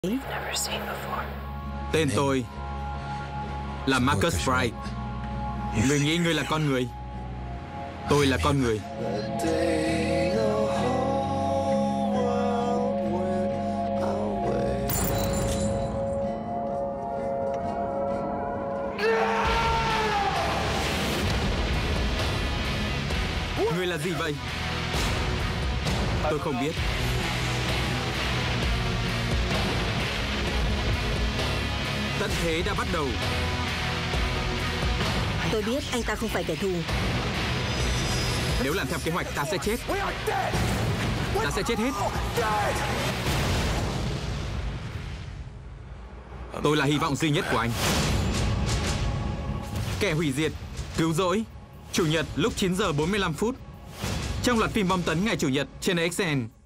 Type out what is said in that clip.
Tên tôi là Marcus Wright. Người nghĩ ngươi là con người. Tôi là con người. Ngươi là gì vậy? Tôi không biết. Tận thế đã bắt đầu. Tôi biết anh ta không phải kẻ thù. Nếu làm theo kế hoạch ta sẽ chết. Ta sẽ chết hết. Tôi là hy vọng duy nhất của anh. Kẻ hủy diệt, cứu rỗi. Chủ nhật lúc 9 giờ 45 phút. Trong loạt phim bom tấn ngày Chủ nhật trên AXN.